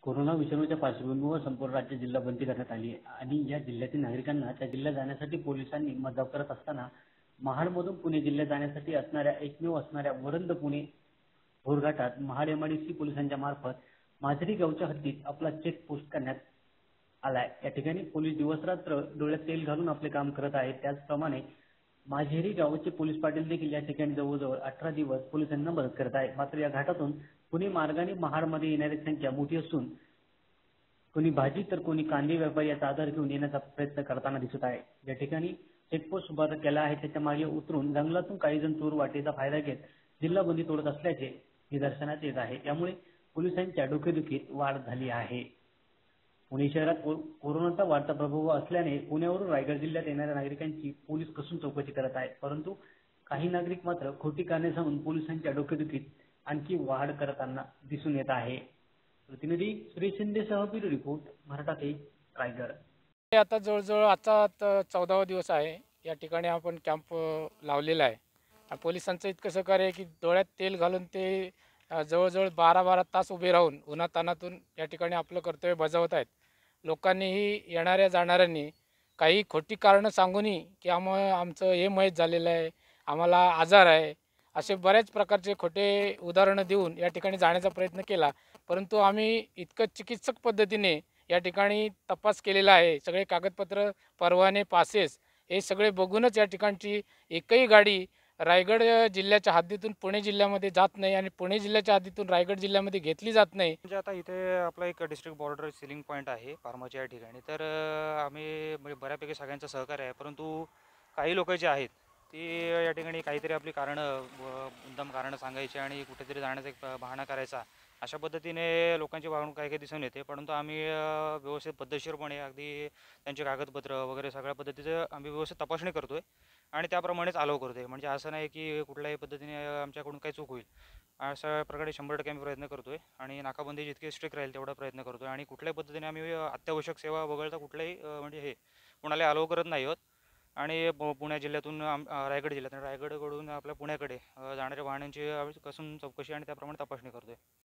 Corona विषाणूच्या पार्श्वभूमीवर संपूर्ण राज्य जिल्हा बंदी करण्यात आली आहे आणि या जिल्ह्यातील नागरिकांना त्या जिल्ह्यात जाण्यासाठी पोलिसांनी मदत करत असताना महाडमधून पुणे जिल्ह्यात जाण्यासाठी एकमेव असणाऱ्या वरंद पुणे घोरघाटात महाड एमआयडीसी पोलिसांच्या मार्फत माजरी गावच्या हद्दीत आपला चेक पोस्ट करण्यात आलाय। या ठिकाणी पोलीस दिवसरात्र डोळ्यात तेल घालून आपले काम करत आहेत। त्याचप्रमाणे माझेरी गावचे पोलीस पाटील देखील या ठिकाणी जवळजवळ 18 दिवस पोलिसांना मदत करत आहेत। मात्र या घाटातून पुणे मार्गाने महाडमध्ये येणारी संख्या मोठी असून कोणी भाजी तर कोणी कांदे व्यापारी याचा आधार घेऊन येण्याचा प्रयत्न करताना दिसत आहे। या ठिकाणी चेकपोस्ट उभा केला आहे, त्याच्या मागे उतरून जंगलातून काही जण चोर वाटेचा फायदा घेत जिल्हा बंदी तोडत असल्याचे निदर्शनास येत आहे। त्यामुळे पोलिसांच्या डोकेदुखीत वाढ झाली आहे। पुणे शहरात कोरोनाचा वाढता प्रभाव असल्याने पुण्यावरून रायगड जिल्ह्यात येणाऱ्या नागरिकांची पोलीस कसून चौकशी करत आहेत, परंतु काही नागरिक मात्र खोटी कारणे सांगून पोलिसांच्या डोकेदुखीत आणखी वाढ करताना दिसून येत आहे। प्रतिनिधी सुरेश शिंदेसह ब्युरो रिपोर्ट मराठा रायगड। आता जवळजवळ आता 14वा दिवस आहे। या ठिकाणी आपण कॅम्प लावलेला आहे। पोलिसांचं इतकं सहकार्य आहे की डोळ्यात तेल घालून ते जवळजवळ 12-12 तास उभे राहून उन्हातान्हातून या ठिकाणी आपलं कर्तव्य बजावत आहेत। लोकांनीही येणाऱ्या जाणाऱ्यांनी काही खोटी कारणं सांगूनही की आमचं हे मयत झालेलं आहे, आम्हाला आजार आहे, असे बऱ्याच प्रकारचे खोटे उदाहरणं देऊन या ठिकाणी जाण्याचा प्रयत्न केला, परंतु आम्ही इतकं चिकित्सक पद्धतीने या ठिकाणी तपास केलेला आहे। सगळे कागदपत्र, परवाने, पासेस हे सगळे बघूनच या ठिकाणची एकही गाडी रायगड जिल्ह्याच्या हद्दीतून पुणे जिल्ह्यामध्ये जात नाही आणि पुणे जिल्ह्याच्या हद्दीतून रायगड जिल्ह्यामध्ये घेतली जात नाही। म्हणजे आता इथे आपला एक डिस्ट्रिक्ट बॉर्डर सीलिंग पॉईंट आहे फार्माच्या या ठिकाणी, तर आम्ही म्हणजे बऱ्यापैकी सगळ्यांचं सहकार्य आहे, परंतु काही लोक जे आहेत ती या ठिकाणी काहीतरी आपली कारणं मुद्दाम कारणं सांगायची आणि कुठेतरी जाण्याचा एक बहाणा करायचा, अशा पद्धतीने लोकांची वागणूक काही काही दिसून येते। परंतु आम्ही व्यवस्थित पद्धतशीरपणे अगदी त्यांचे कागदपत्र वगैरे सगळ्या पद्धतीचं आम्ही व्यवस्थित तपासणी करतोय आणि त्याप्रमाणेच अलाव करतोय। म्हणजे असं नाही की कुठल्याही पद्धतीने आमच्याकडून काही चूक होईल, अशा प्रकारे 100% आम्ही प्रयत्न करतोय आणि नाकाबंदी जितकी स्ट्रिक्ट राहील तेवढा प्रयत्न करतोय आणि कुठल्याही पद्धतीने आम्ही अत्यावश्यक सेवा वगळता कुठल्याही म्हणजे कोणाला अलाव करत नाही आहोत। आणि पुणे जिल्ह्यातून रायगड जिल्ह्यात रायगडकडून आपल्या पुण्याकडे जाणाऱ्या वाहनांची आम्ही कसून चौकशी आणि त्याप्रमाणे तपासणी करतोय।